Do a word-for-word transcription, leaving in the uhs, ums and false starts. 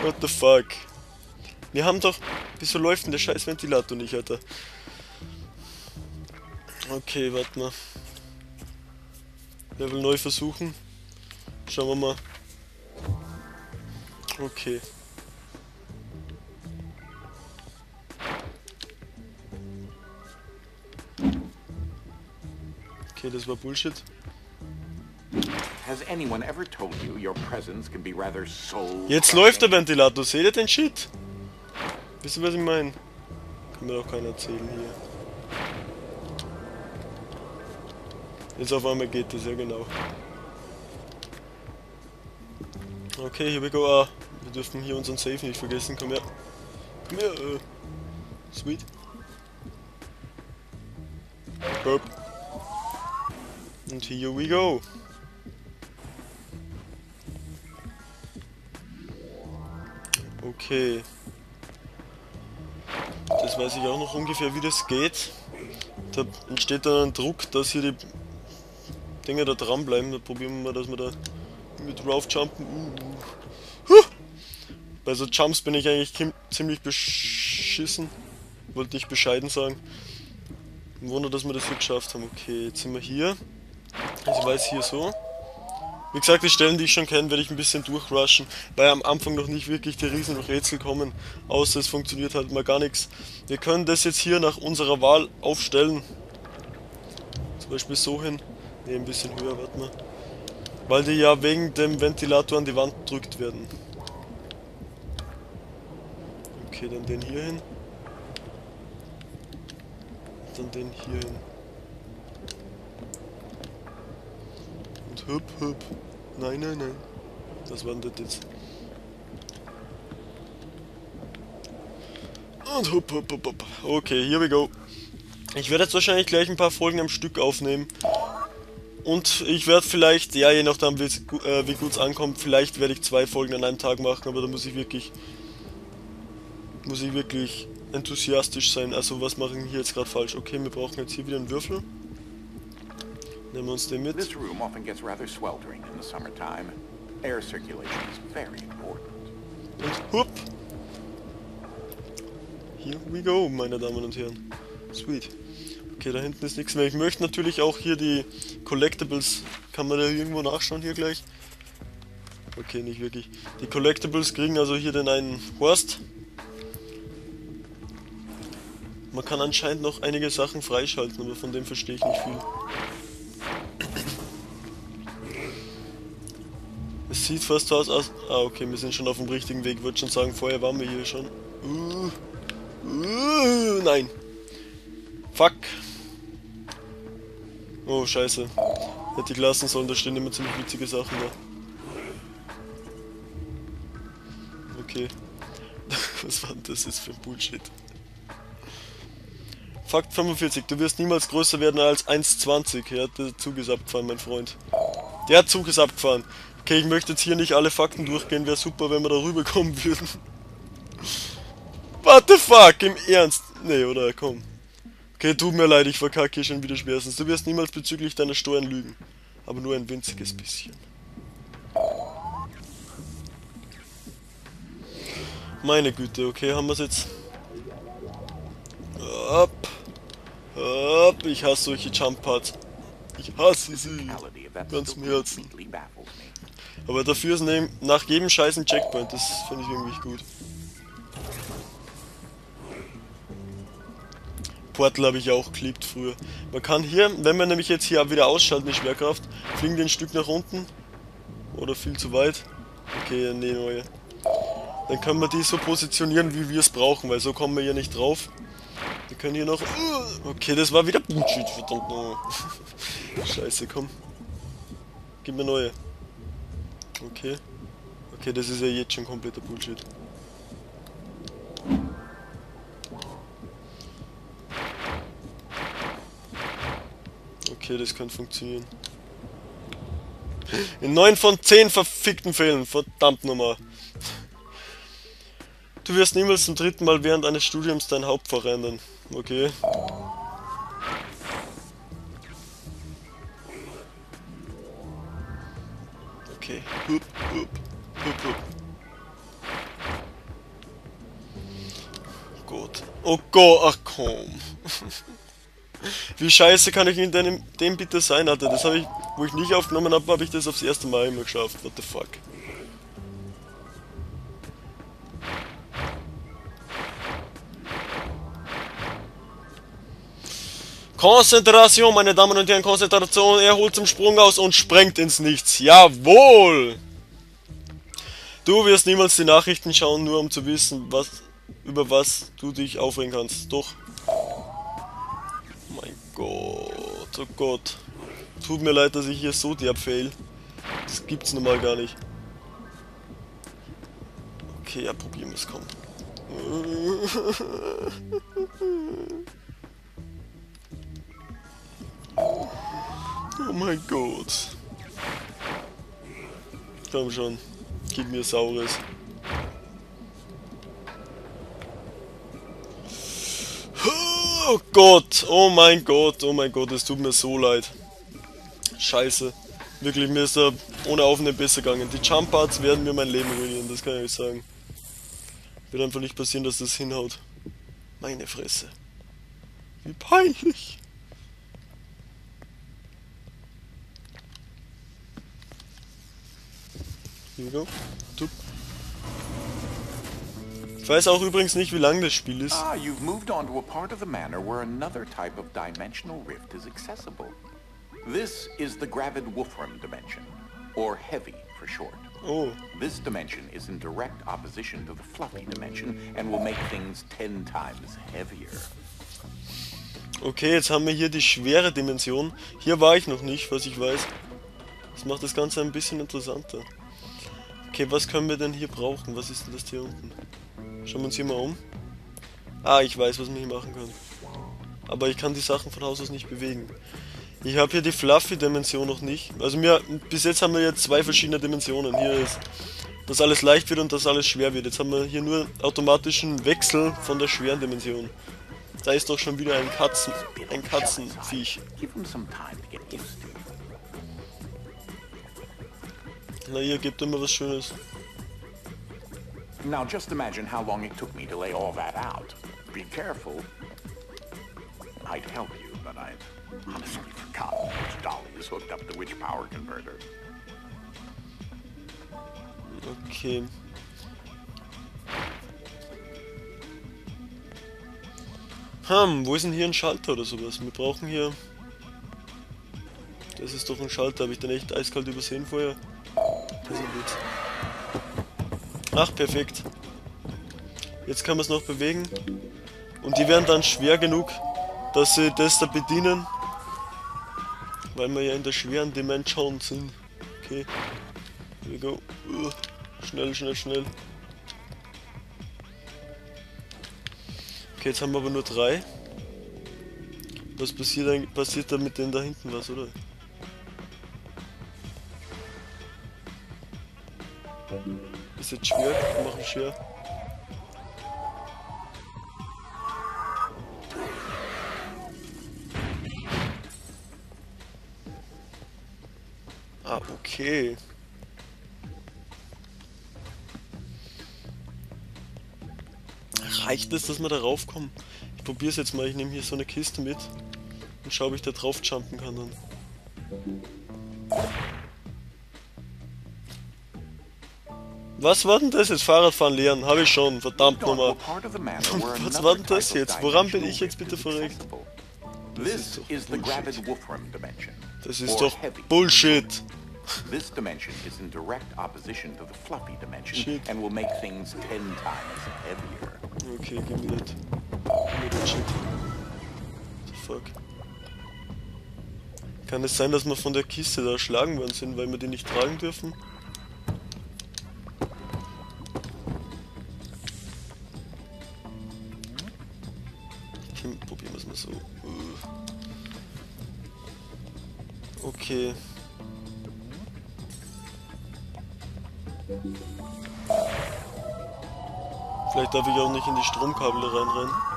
What the fuck? Wir haben doch... Wieso läuft denn der scheiß Ventilator nicht, Alter? Okay, warte mal. Level neu versuchen. Schauen wir mal. Okay. Okay, das war Bullshit. Has anyone ever told you your presence can be rather soul? Jetzt läuft der Ventilator, seht ihr den Shit? Wisst ihr, was ich meine? Kann mir doch keiner erzählen hier. Jetzt auf einmal geht das, ja genau. Okay, here we go. Ah, wir dürfen hier unseren Save nicht vergessen. Komm her. Komm her. Äh. Sweet. Burp. Und here we go. Okay. Das weiß ich auch noch ungefähr, wie das geht. Da entsteht dann ein Druck, dass hier die Dinger da dranbleiben. Da probieren wir mal, dass wir da mit raufjumpen. Uh. Huh. Bei so Jumps bin ich eigentlich ziemlich beschissen. Wollte nicht bescheiden sagen. Ein Wunder, dass wir das hier geschafft haben. Okay, jetzt sind wir hier. Ich weiß hier so. Wie gesagt, die Stellen, die ich schon kenne, werde ich ein bisschen durchrushen, weil am Anfang noch nicht wirklich die riesen Rätsel kommen, außer es funktioniert halt mal gar nichts. Wir können das jetzt hier nach unserer Wahl aufstellen. Zum Beispiel so hin. Ne, ein bisschen höher, warte mal. Weil die ja wegen dem Ventilator an die Wand gedrückt werden. Okay, dann den hier hin. Dann den hier hin. Und hüpp, hüpp. Nein, nein, nein. Das war das jetzt. Und hupp, hupp, hupp, hupp. Okay, here we go. Ich werde jetzt wahrscheinlich gleich ein paar Folgen am Stück aufnehmen. Und ich werde vielleicht, ja, je nachdem wie, äh, wie gut es ankommt, vielleicht werde ich zwei Folgen an einem Tag machen, aber da muss ich wirklich, muss ich wirklich enthusiastisch sein. Also was mache ich hier jetzt gerade falsch? Okay, wir brauchen jetzt hier wieder einen Würfel. Nehmen wir uns den mit. This room often gets rather sweltering in the summertime. Air circulation is very important. Und hupp. Here we go, meine Damen und Herren. Sweet. Okay, da hinten ist nichts mehr. Ich möchte natürlich auch hier die Collectibles. Kann man da irgendwo nachschauen hier gleich? Okay, nicht wirklich. Die Collectibles kriegen also hier den einen Horst. Man kann anscheinend noch einige Sachen freischalten, aber von dem verstehe ich nicht viel. Es sieht fast so aus. Ah, okay, wir sind schon auf dem richtigen Weg. Ich würde schon sagen, vorher waren wir hier schon. Uh, uh, nein. Fuck. Oh, scheiße. Hätte ich lassen sollen, da stehen immer ziemlich witzige Sachen da. Okay. Was war denn das jetzt für ein Bullshit? Fakt fünfundvierzig. Du wirst niemals größer werden als eins zwanzig. Ja, der Zug ist abgefahren, mein Freund. Der Zug ist abgefahren. Okay, ich möchte jetzt hier nicht alle Fakten durchgehen. Wäre super, wenn wir da rüberkommen würden. What the fuck? Im Ernst? Nee, oder? Komm. Okay, tut mir leid, ich verkacke hier schon wieder schwerstens. Du wirst niemals bezüglich deiner Steuern lügen. Aber nur ein winziges bisschen. Meine Güte, okay, haben wir es jetzt. Hopp. Hopp. Ich hasse solche Jump-Parts. Ich hasse sie. Ganz im Herzen. Aber dafür ist neben, nach jedem scheißen Checkpoint, das finde ich irgendwie gut. Portal habe ich auch geliebt früher. Man kann hier, wenn wir nämlich jetzt hier wieder ausschalten die Schwerkraft, fliegen wir ein Stück nach unten. Oder viel zu weit. Okay, nee, neue. Dann können wir die so positionieren, wie wir es brauchen, weil so kommen wir hier nicht drauf. Wir können hier noch... Okay, das war wieder Bullshit, verdammt no. Scheiße, komm. Gib mir neue. Okay. Okay, das ist ja jetzt schon kompletter Bullshit. Okay, das kann funktionieren. In neun von zehn verfickten Fällen, verdammt nochmal. Du wirst niemals zum dritten Mal während eines Studiums dein Hauptfach ändern. Okay. Okay. Hup, hup, hup, hup. Gott. Oh Gott, ach komm. Wie scheiße kann ich in dem, dem bitte sein, Alter? Das habe ich, wo ich nicht aufgenommen habe, habe ich das aufs erste Mal immer geschafft. What the fuck? Konzentration, meine Damen und Herren, Konzentration. Er holt zum Sprung aus und sprengt ins Nichts. Jawohl! Du wirst niemals die Nachrichten schauen, nur um zu wissen, was, über was du dich aufregen kannst. Doch. Mein Gott, oh Gott. Tut mir leid, dass ich hier so derb fail. Das gibt's nun mal gar nicht. Okay, ja, probieren wir es, komm. Oh mein Gott. Komm schon, gib mir Saures. Oh Gott, oh mein Gott, oh mein Gott, es tut mir so leid. Scheiße. Wirklich, mir ist da ohne Aufnehmen besser gegangen. Die Jump Parts werden mir mein Leben ruinieren, das kann ich euch sagen. Wird einfach nicht passieren, dass das hinhaut. Meine Fresse. Wie peinlich. Here we go. Tup. Ich weiß auch übrigens nicht, wie lang das Spiel ist. Ah, you've moved on to a part of the manor where another type of dimensional rift is accessible. This is the Gravid Wolfram dimension, or Heavy for short. Oh. This dimension is in direct opposition to the Fluffy dimension and will make things ten times heavier. Okay, jetzt haben wir hier die schwere Dimension. Hier war ich noch nicht, was ich weiß. Das macht das Ganze ein bisschen interessanter. Okay, was können wir denn hier brauchen? Was ist denn das hier unten? Schauen wir uns hier mal um. Ah, ich weiß, was man hier machen kann. Aber ich kann die Sachen von Haus aus nicht bewegen. Ich habe hier die Fluffy-Dimension noch nicht. Also mir, bis jetzt haben wir jetzt zwei verschiedene Dimensionen. Hier ist, dass alles leicht wird und dass alles schwer wird. Jetzt haben wir hier nur automatischen Wechsel von der schweren Dimension. Da ist doch schon wieder ein Katzen, ein Katzenviech. Na, ihr gebt immer was Schönes. Now just imagine how long it took me to lay all that out. Be careful. I'd help you, but I've honestly forgotten which dolly is hooked up to which power converter. Okay. Hm, wo ist denn hier ein Schalter oder sowas? Wir brauchen hier... Das ist doch ein Schalter, habe ich den echt eiskalt übersehen vorher? Das ist gut. Ach, perfekt. Jetzt kann man es noch bewegen. Und die werden dann schwer genug, dass sie das da bedienen. Weil wir ja in der schweren Dimension sind. Okay. Here we go. Uh, schnell, schnell, schnell. Okay, jetzt haben wir aber nur drei. Was passiert, dann, passiert da mit denen da hinten was, oder? Ist jetzt schwer, wir machen schwer. Ah, okay. Reicht es, dass wir da raufkommen? Ich probiere es jetzt mal, ich nehme hier so eine Kiste mit und schaue, ob ich da drauf jumpen kann dann. Was war denn das jetzt? Fahrradfahren lernen, habe ich schon, verdammt nochmal. Was war denn das jetzt? Woran bin ich jetzt bitte verreckt? Das ist doch Bullshit. Das ist doch Bullshit. This dimension is in direct opposition to the Fluffy dimension Shit. and will make things ten times heavier. Okay, gib mir das. Gib mir das Shit. What the fuck? Kann es sein, dass wir von der Kiste da erschlagen worden sind, weil wir die nicht tragen dürfen? Okay, probieren wir es mal so. Okay. Vielleicht darf ich auch nicht in die Stromkabel reinrennen.